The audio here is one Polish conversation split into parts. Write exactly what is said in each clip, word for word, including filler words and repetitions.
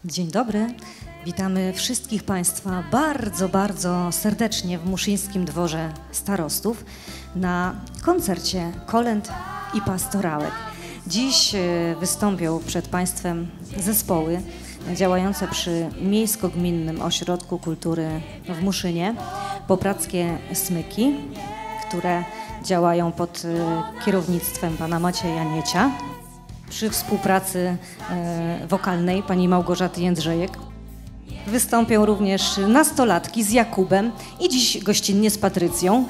Dzień dobry, witamy wszystkich Państwa bardzo, bardzo serdecznie w Muszyńskim Dworze Starostów na koncercie kolęd i pastorałek. Dziś wystąpią przed Państwem zespoły działające przy Miejsko-Gminnym Ośrodku Kultury w Muszynie, Popradzkie Smyki, które działają pod kierownictwem pana Macieja Niecia, przy współpracy wokalnej pani Małgorzaty Jędrzejek. Wystąpią również nastolatki z Jakubem i dziś gościnnie z Patrycją.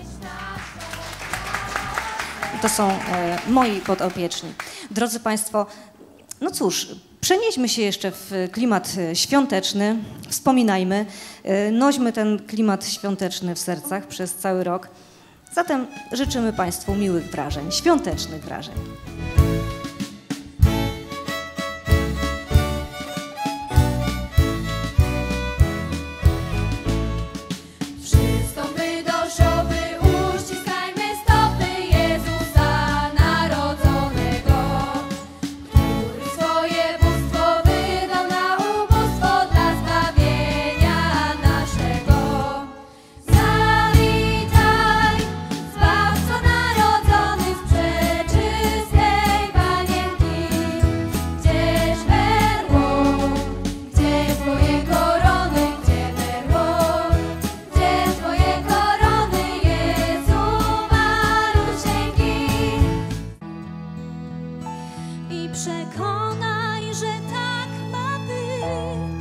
To są moi podopieczni. Drodzy Państwo, no cóż, przenieśmy się jeszcze w klimat świąteczny, wspominajmy, nośmy ten klimat świąteczny w sercach przez cały rok. Zatem życzymy Państwu miłych wrażeń, świątecznych wrażeń. Przekonaj, że tak ma być,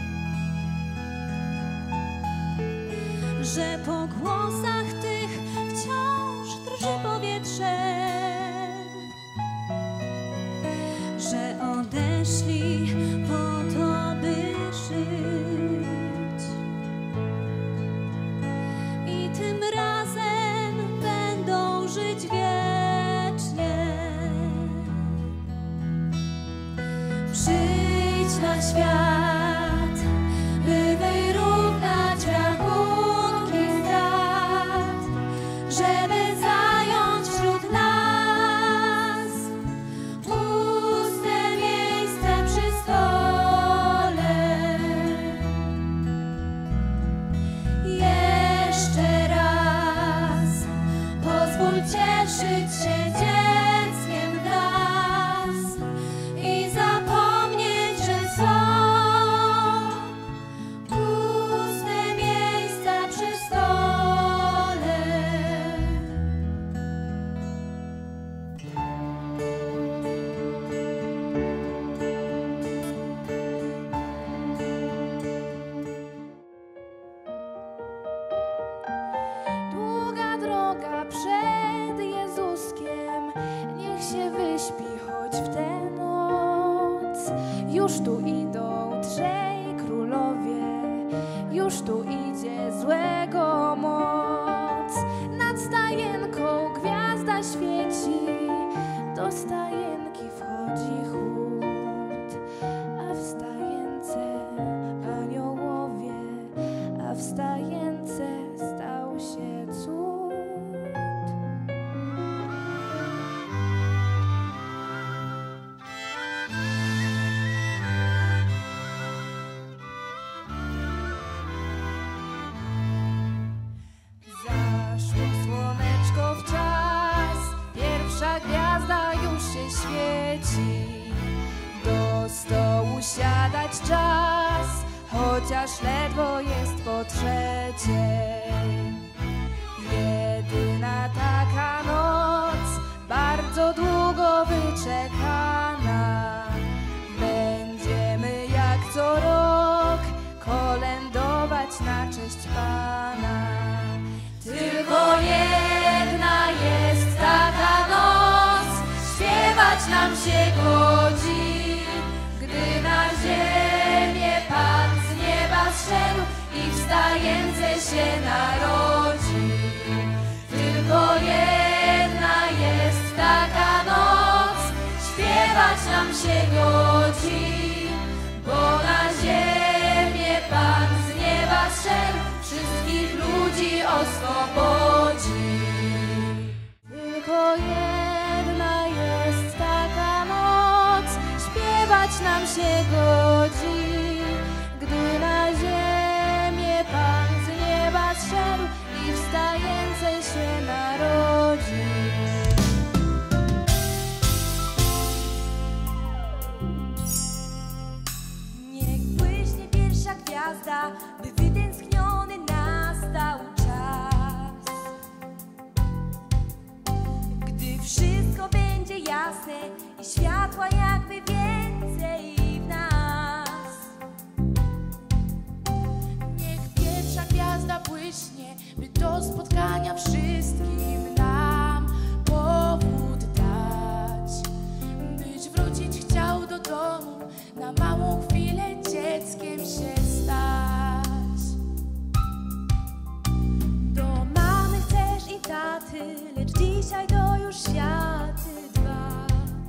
że po głosach tych wciąż drży powietrze, że odeszli po to, by żyć i tym razem będą żyć wiecznie. Przyjdź na świat, by wyrównać rachunki strat, żeby zająć wśród nas puste miejsca przy stole. Jeszcze raz pozwól cieszyć się dzieckiem w nas i zapomnieć, że są puste miejsca przy stole. Długa droga przed Jezuskiem, niech się wyśpi choć w tę noc. Już tu idą trzej królowie, już tu idzie złego moc. Nad stajenką gwiazda świeci, do stajenki wchodzi chód, a w stajence aniołowie, a w stajence stał się cud. Zaszło słoneczko w czas, pierwsza gwiazda już się świeci. Do stołu siadać czas, chociaż ledwo jest po trzeciej. Jedyna taka noc, bardzo długo wyczekana. Będziemy jak co rok kolędować na cześć Pana. Tylko jedna jest taka noc, śpiewać nam się godzi, gdy na ziemię Pan z nieba zszedł i w stajence się narodzi. Tylko jedna jest taka noc, śpiewać nam się godzi, bo na ziemię Pan z nieba zszedł, wszystkich ludzi oswobodzi. Tylko jedna jest taka noc, śpiewać lecz nam się godzi, gdy na ziemię Pan z nieba zszedł i wstającej się narodzi. Niech błyśnie pierwsza gwiazda, by wytęskniony nastał czas. Gdy wszystko będzie jasne i światła jakby więcej w nas. Niech pierwsza gwiazda błyśnie, by do spotkania wszystkim nam powód dać. Byś wrócić chciał do domu, na małą chwilę dzieckiem się stać. Do mamy chcesz i taty, lecz dzisiaj to już światy dwa.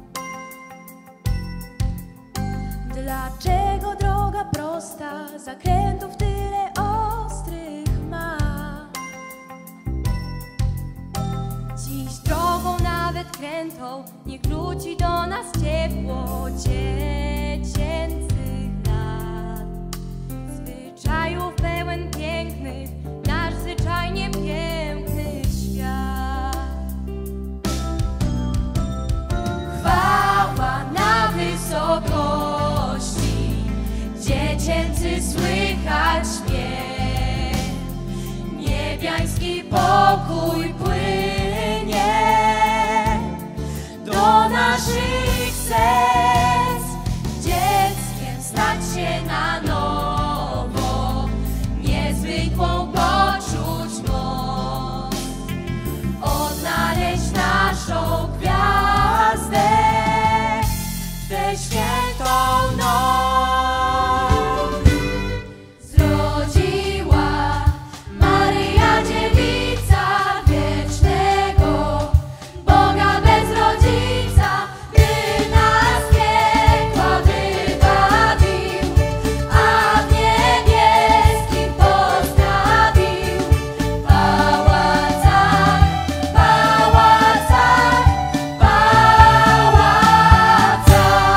Dlaczego droga prosta, zakrętów tyle ostrych ma? Dziś drogą nawet krętą, niech wróci do nas ciepło dziecięcych lat. Zwyczajów pełen pięknych, nasz zwyczajnie piękny świat. Chwała na wysokości, dziecięcy słychać śpiew. Niebiański pokój płynie do naszych serc. Dzieckiem stać się na nowo, niezwykłą poczuć moc. Odnaleźć naszą gwiazdę w tę świętą noc. Zrodziła Maryja dziewica wiecznego Boga bez rodzica, by nas piekła wybawił, a w niebieskim postawił pałacach, pałacach, pałacach.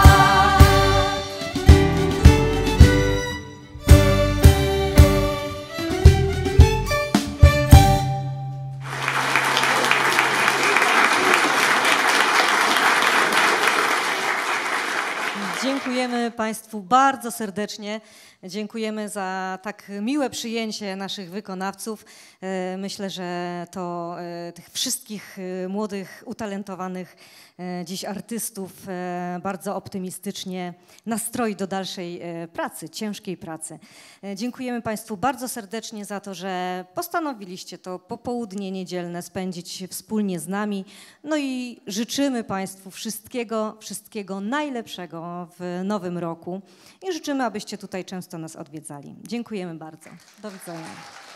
Dziękujemy Państwu bardzo serdecznie. Dziękujemy za tak miłe przyjęcie naszych wykonawców. E, Myślę, że to e, tych wszystkich e, młodych, utalentowanych e, dziś artystów e, bardzo optymistycznie nastroi do dalszej e, pracy, ciężkiej pracy. E, Dziękujemy Państwu bardzo serdecznie za to, że postanowiliście to popołudnie niedzielne spędzić wspólnie z nami. No i życzymy Państwu wszystkiego, wszystkiego najlepszego w nowym roku i życzymy, abyście tutaj często nas odwiedzali. Dziękujemy bardzo. Do widzenia.